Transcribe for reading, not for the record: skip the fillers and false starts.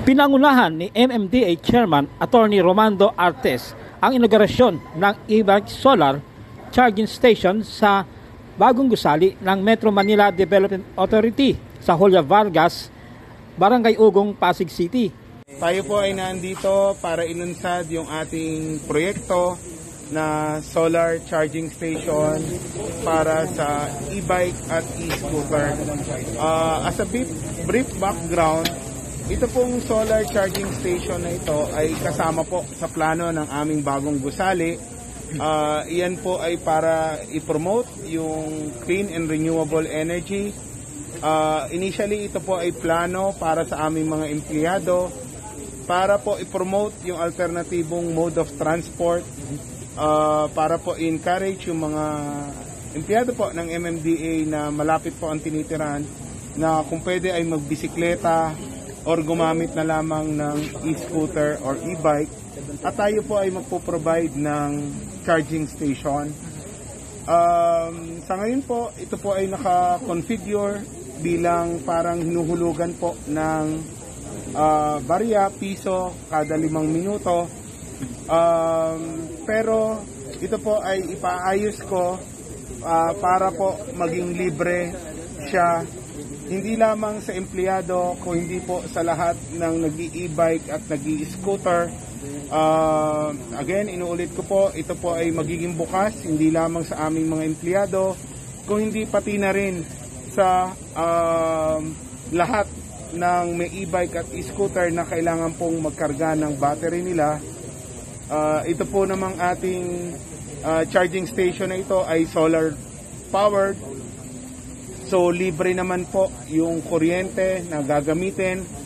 Pinangunahan ni MMDA Chairman Attorney Romando Artes ang inaugurasyon ng e-bike solar charging station sa bagong gusali ng Metro Manila Development Authority sa Julia Vargas, Barangay Ugong, Pasig City. Tayo po ay nandito para inunsad yung ating proyekto na solar charging station para sa e-bike at e-scooter. As a brief background, ito pong solar charging station na ito ay kasama po sa plano ng aming bagong gusali. Iyan po ay para i-promote yung clean and renewable energy. Initially, ito po ay plano para sa aming mga empleyado para po i-promote yung alternatibong mode of transport, para po i-encourage yung mga empleyado po ng MMDA na malapit po ang tinitiran na kung pwede ay magbisikleta or gumamit na lamang ng e-scooter or e-bike, at tayo po ay magpo-provide ng charging station. Sa ngayon po, ito po ay naka-configure bilang parang hinuhulugan po ng barya, piso kada 5 minuto. Pero ito po ay ipaayos ko para po maging libre siya, hindi lamang sa empleyado, kung hindi po sa lahat ng nag-e-bike at nag-e-scooter. Again, inuulit ko po, ito po ay magiging bukas, hindi lamang sa aming mga empleyado, kung hindi pati na rin sa lahat ng may e-bike at e-scooter na kailangan pong magkarga ng battery nila. Ito po namang ating charging station na ito ay solar powered. So libre naman po yung kuryente na gagamitin